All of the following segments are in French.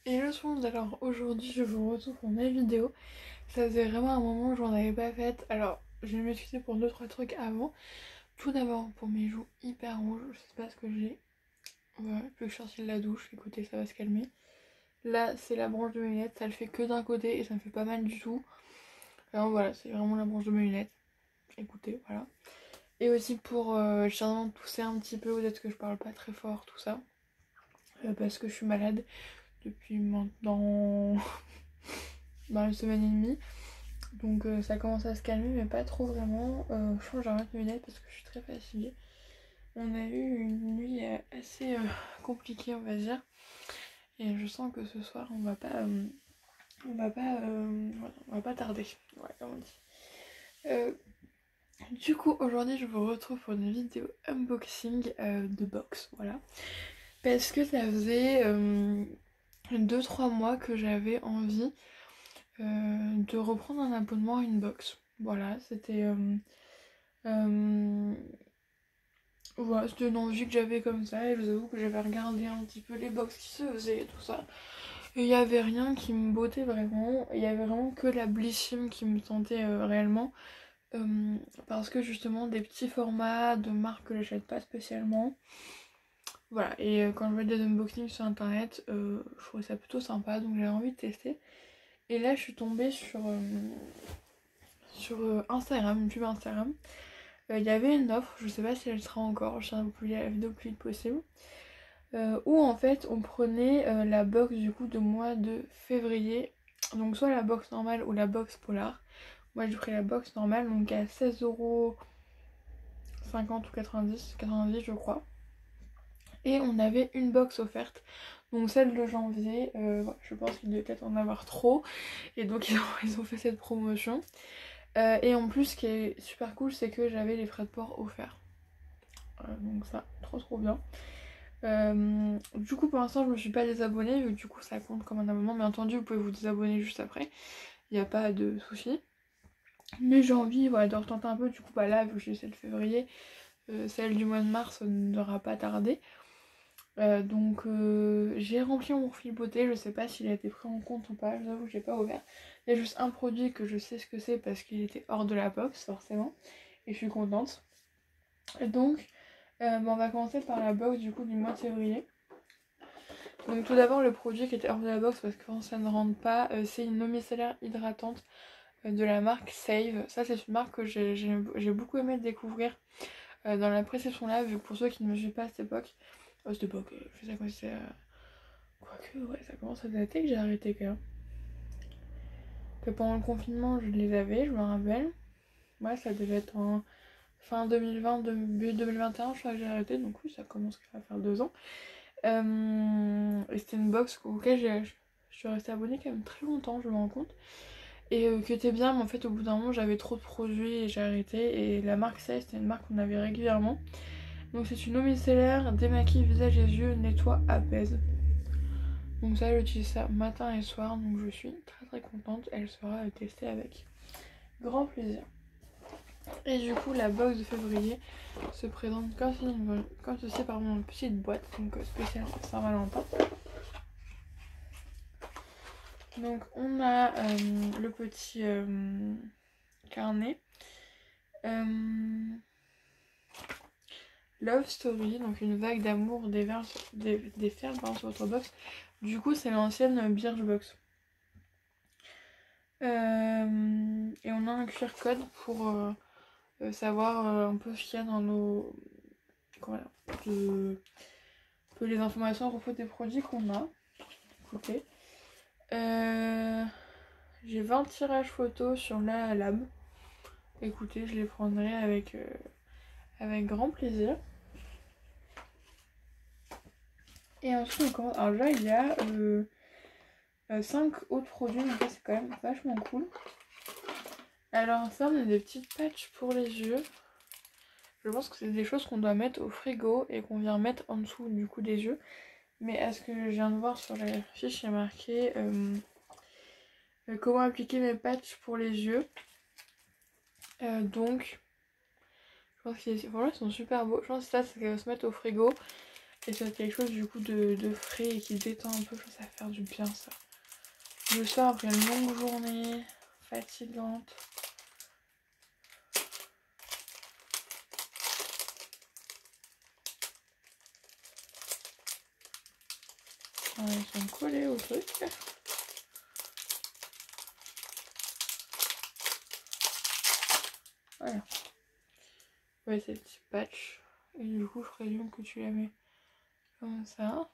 Et le monde, alors aujourd'hui je vous retrouve pour ma vidéo. Ça faisait vraiment un moment que j'en avais pas fait. Alors je vais m'excuser pour 2-3 trucs avant. Tout d'abord pour mes joues hyper rouges, je sais pas ce que j'ai. Voilà, plus que je suis sortie de la douche, écoutez ça va se calmer. Là c'est la branche de mes lunettes, ça le fait que d'un côté et ça me fait pas mal du tout. Alors voilà, c'est vraiment la branche de mes lunettes. Écoutez, voilà. Et aussi pour je suis en train de tousser un petit peu, peut-être que je parle pas très fort, tout ça. Parce que je suis malade depuis maintenant une semaine et demie. Donc ça commence à se calmer mais pas trop vraiment. Je change de mes lunettes parce que je suis très fatiguée. On a eu une nuit assez compliquée on va dire. Et je sens que ce soir on va pas tarder. Ouais, comme on dit. Du coup aujourd'hui je vous retrouve pour une vidéo unboxing de box. Voilà. Parce que ça faisait 2-3 mois que j'avais envie de reprendre un abonnement à une box. Voilà, euh, voilà, c'était une envie que j'avais comme ça et je vous avoue que j'avais regardé un petit peu les box qui se faisaient et tout ça. Et il n'y avait rien qui me bottait vraiment, il y avait vraiment que la Blissim qui me tentait réellement. Parce que justement des petits formats de marques que j'achète pas spécialement. Voilà, et quand je vois des unboxings sur internet, je trouvais ça plutôt sympa donc j'avais envie de tester. Et là je suis tombée sur Instagram, une pub Instagram. Il y avait une offre, je sais pas si elle sera encore, je vais vous publier la vidéo le plus vite possible. Où en fait on prenait la box du coup de mois de février. Donc soit la box normale ou la box polar. Moi j'ai pris la box normale donc à 16,50€ ou 90 je crois. Et on avait une box offerte. Donc celle de janvier, voilà, je pense qu'il devait peut-être en avoir trop. Et donc ils ont fait cette promotion. Et en plus ce qui est super cool c'est que j'avais les frais de port offerts. Donc ça, trop bien. Du coup pour l'instant je me suis pas désabonnée, vu que du coup ça compte comme un abonnement. Bien entendu vous pouvez vous désabonner juste après, il n'y a pas de souci. Mais j'ai envie voilà, de retenter un peu, du coup bah là vu que j'ai celle de février, celle du mois de mars n'aura pas tardé. Donc j'ai rempli mon profil beauté, je sais pas s'il a été pris en compte ou pas, je vous avoue que j'ai pas ouvert. Il y a juste un produit que je sais ce que c'est parce qu'il était hors de la box forcément. Et je suis contente. Et donc on va commencer par la box du coup du mois de février. Donc tout d'abord le produit qui était hors de la box parce que quand ça ne rentre pas, c'est une eau micellaire hydratante de la marque Save. Ça c'est une marque que j'ai beaucoup aimé découvrir dans la précession là, vu que pour ceux qui ne me suivent pas à cette époque, je sais ça quand c'est... Quoique ouais ça commence à dater que j'ai arrêté quand même. Que pendant le confinement je les avais, je me rappelle. Ouais ça devait être en fin 2020, début 2021 je crois que j'ai arrêté, donc oui ça commence à faire 2 ans. Et c'était une box auquel je suis restée abonnée quand même très longtemps, je me rends compte. Et qui était bien, mais en fait, au bout d'un moment, j'avais trop de produits et j'ai arrêté. Et la marque Say, c'était une marque qu'on avait régulièrement. Donc, c'est une eau micellaire, démaquille visage et yeux, nettoie, apaise. Donc, ça, j'utilise ça matin et soir. Donc, je suis très contente. Elle sera testée avec grand plaisir. Et du coup, la box de février se présente comme ceci, pardon, une petite boîte, donc spéciale Saint-Valentin. Donc on a le petit carnet. Love Story, donc une vague d'amour des fers sur votre box. Du coup c'est l'ancienne Birchbox. Et on a un QR code pour savoir un peu ce qu'il y a dans nos... Voilà, un peu les informations à propos des produits qu'on a. Écoutez. J'ai 20 tirages photos sur la lab. Écoutez, je les prendrai avec grand plaisir. Et ensuite, on commence. Alors là, il y a 5 autres produits, donc ça, c'est quand même vachement cool. Alors, ça, on a des petites patchs pour les yeux. Je pense que c'est des choses qu'on doit mettre au frigo et qu'on vient mettre en dessous du coup des yeux. Mais à ce que je viens de voir sur la fiche, il y a marqué comment appliquer mes patchs pour les yeux. Donc, je pense qu'ils sont super beaux. Je pense que ça va se mettre au frigo. Et c'est quelque chose du coup de frais et qui détend un peu, je pense que ça va faire du bien ça. Le soir après une longue journée, fatigante. Ils sont collés au truc. Voilà. Ouais, c'est le petit patch. Et du coup, je présume que tu la mets comme ça.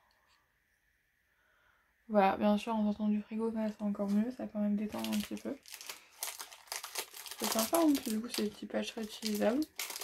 Voilà, bien sûr, en sortant du frigo, bah, c'est encore mieux. Ça va quand même détendre un petit peu. C'est sympa, en plus, du coup, c'est des petits patchs réutilisables.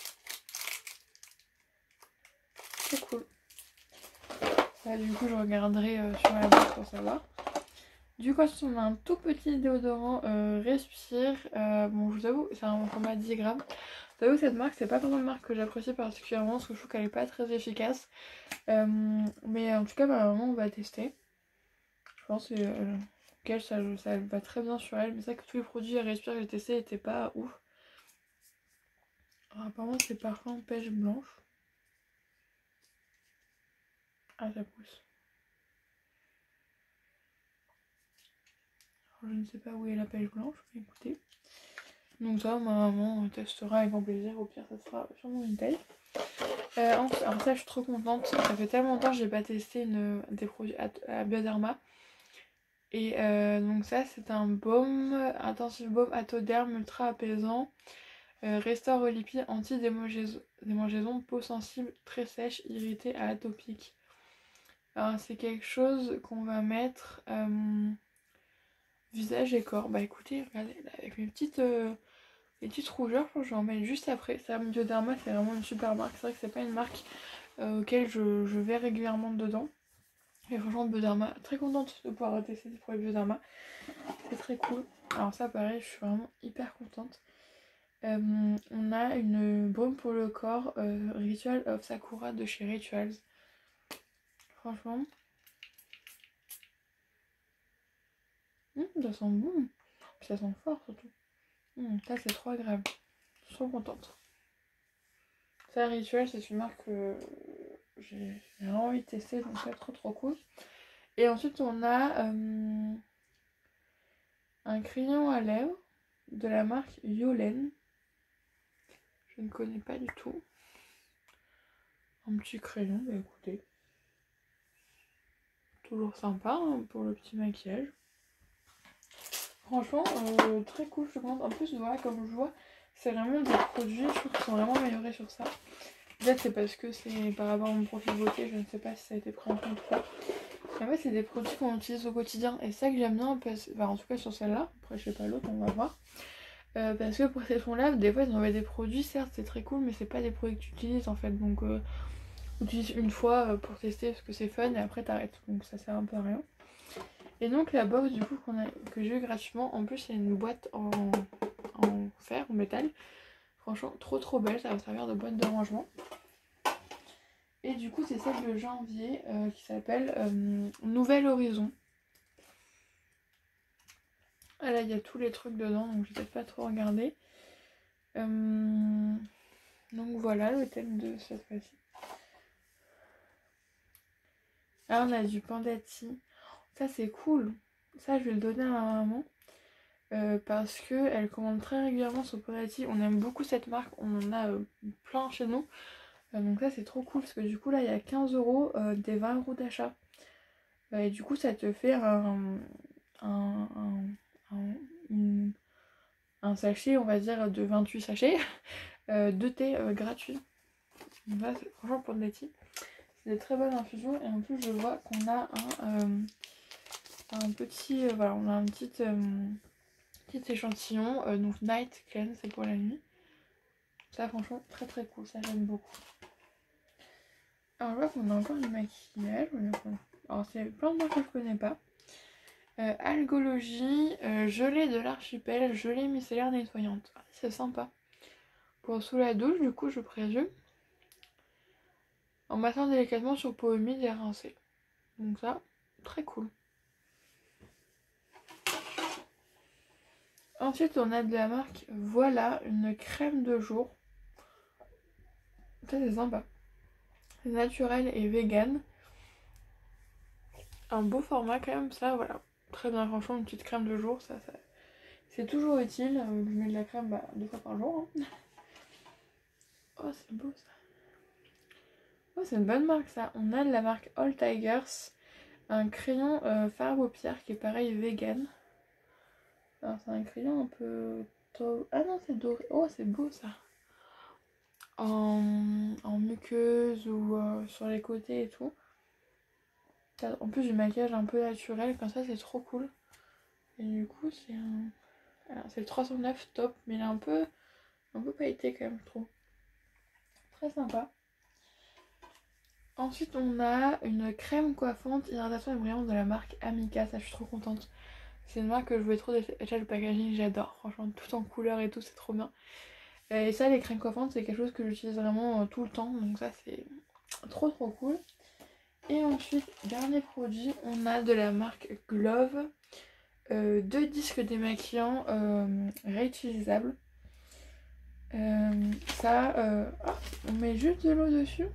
C'est cool. Là, du coup, je regarderai sur la boîte pour savoir. Du coup, on a un tout petit déodorant Respire. Bon, je vous avoue, c'est un format 10 grammes. Je vous avoue, cette marque, c'est pas vraiment une marque que j'apprécie particulièrement parce que je trouve qu'elle est pas très efficace. Mais en tout cas, ma maman, on va tester. Je pense qu'elle, ça va très bien sur elle. Mais c'est vrai que tous les produits Respire que j'ai testés n'étaient pas ouf. Alors, apparemment, c'est parfum pêche blanche. Ah, ça pousse. Alors, je ne sais pas où est la pêche blanche, mais écoutez. Donc ça, ma maman testera avec grand plaisir. Au pire, ça sera sûrement une taille. Alors ça, je suis trop contente. Ça fait tellement longtemps que j'ai pas testé des produits à Bioderma. Et donc ça, c'est un baume, intensif baume Atoderm ultra apaisant. Restaure aux lipides, anti-démangeaison, peau sensible, très sèche, irritée à atopique. Alors c'est quelque chose qu'on va mettre visage et corps. Bah écoutez, regardez, là, avec mes petites rougeurs, je pense que je vais en mettre juste après. Ça, Bioderma, c'est vraiment une super marque. C'est vrai que c'est pas une marque auquel je vais régulièrement dedans. Et franchement, Bioderma, très contente de pouvoir tester des produits Bioderma. C'est très cool. Alors ça, pareil, je suis vraiment hyper contente. On a une baume pour le corps, Ritual of Sakura de chez Rituals. Franchement, ça sent bon. Puis ça sent fort surtout. Ça, c'est trop agréable. Je suis trop contente. Ça, Ritual, c'est une marque que j'ai vraiment envie de tester, donc c'est trop cool. Et ensuite, on a un crayon à lèvres de la marque Yolen. Je ne connais pas du tout. Un petit crayon, bah écoutez. Toujours sympa hein, pour le petit maquillage. Franchement, très cool, je pense. En plus, voilà, comme je vois, c'est vraiment des produits, je trouve qu'ils sont vraiment améliorés sur ça. Peut-être c'est parce que c'est par rapport à mon profil beauté, je ne sais pas si ça a été pris en compte ou pas. En fait, c'est des produits qu'on utilise au quotidien. Et ça que j'aime bien, enfin, en tout cas sur celle-là. Après, je sais pas l'autre, on va voir. Parce que pour ces fonds-là, des fois, ils envoient des produits, certes, c'est très cool, mais c'est pas des produits que tu utilises en fait. Donc, utilise une fois pour tester parce que c'est fun et après t'arrêtes. Donc, ça sert un peu à rien. Et donc, la box du coup que j'ai eu gratuitement, en plus, il y a une boîte en fer, en métal. Franchement, trop belle, ça va servir de boîte de rangement. Et du coup, c'est celle de janvier qui s'appelle Nouvel Horizon. Ah là, il y a tous les trucs dedans, donc je vais peut-être pas trop regarder. Donc voilà le thème de cette fois-ci. Là, on a du Pandati. Ça, c'est cool. Ça, je vais le donner à ma maman. Parce qu'elle commande très régulièrement sur Pandati. On aime beaucoup cette marque. On en a plein chez nous. Donc ça, c'est trop cool. Parce que du coup, là, il y a 15 € des 20 € d'achat. Et du coup, ça te fait un sachet, on va dire, de 28 sachets de thé gratuit. Donc là, franchement, pour des thés, c'est des très bonnes infusions. Et en plus, je vois qu'on a un petit, voilà, on a un petit échantillon. Donc Night Cleanse, c'est pour la nuit. Ça, franchement, très cool. Ça, j'aime beaucoup. Alors, je vois qu'on a encore du maquillage. Alors, c'est plein de marques que je connais pas. Algologie, gelée de l'archipel, gelée micellaire nettoyante. Ah, c'est sympa. Pour sous la douche, du coup, je présume. En massant délicatement sur peau humide et rincée. Donc ça, très cool. Ensuite, on a de la marque Voilà, une crème de jour. Ça, c'est sympa. C'est naturel et vegan. Un beau format quand même, ça voilà. Très bien, franchement, une petite crème de jour, ça c'est toujours utile. Je mets de la crème 2 fois par jour. Hein. Oh, c'est beau ça. Oh, c'est une bonne marque ça. On a de la marque All Tigers. Un crayon fard à paupières qui est pareil vegan. Alors c'est un crayon un peu... Ah non, c'est doré. Oh, c'est beau ça. En muqueuse ou sur les côtés et tout. En plus du maquillage un peu naturel, comme ça c'est trop cool. Et du coup c'est un... Alors, c'est le 309 top, mais il est un peu pailleté quand même, je trouve. Très sympa. Ensuite on a une crème coiffante hydratation et brillante de la marque Amica, ça je suis trop contente. C'est une marque que je voulais trop, déjà le packaging j'adore, franchement tout en couleur et tout c'est trop bien. Et ça les crèmes coiffantes c'est quelque chose que j'utilise vraiment tout le temps, donc ça c'est trop cool. Et ensuite dernier produit on a de la marque Glove, 2 disques démaquillants réutilisables. On met juste de l'eau dessus.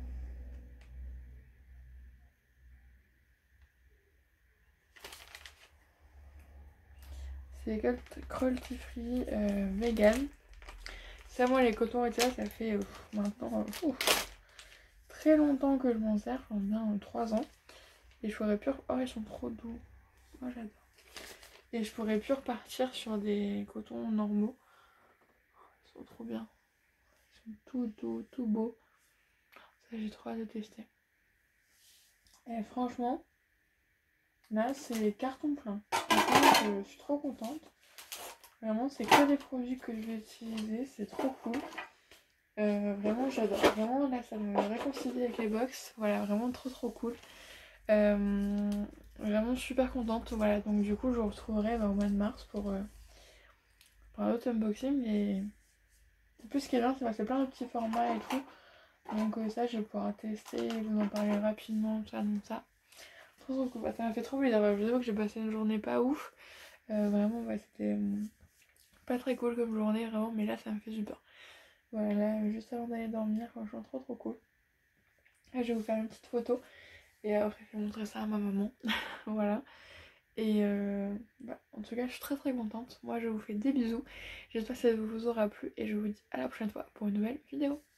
C'est cruelty free vegan. Ça, moi, les cotons et ça fait maintenant très longtemps que je m'en sers, enfin bien 3 ans. Et je pourrais plus. Oh, ils sont trop doux. Moi, j'adore. Et je pourrais plus repartir sur des cotons normaux. Ils sont trop bien. Ils sont tout doux, tout beaux. Ça, j'ai trop hâte de tester. Et franchement, là, c'est carton plein. Franchement, je suis trop contente. Vraiment, c'est que des produits que je vais utiliser. C'est trop cool. Vraiment, j'adore. Vraiment, là, ça me réconcilie avec les box. Voilà, vraiment trop cool. Vraiment super contente. Voilà, donc du coup, je vous retrouverai au mois de mars pour un autre unboxing. Et en plus, ce qui est bien, c'est plein de petits formats et tout. Donc ça, je vais pouvoir tester et vous en parler rapidement, ça. Trop cool. Ça m'a fait trop plaisir. Je vous avoue que j'ai passé une journée pas ouf. Vraiment, ouais, c'était pas très cool comme journée, vraiment. Mais là, ça me fait super. Voilà, juste avant d'aller dormir, franchement, trop cool. Là, je vais vous faire une petite photo. Et après, je vais montrer ça à ma maman. Voilà. Et en tout cas, je suis très contente. Moi, je vous fais des bisous. J'espère que ça vous aura plu. Et je vous dis à la prochaine fois pour une nouvelle vidéo.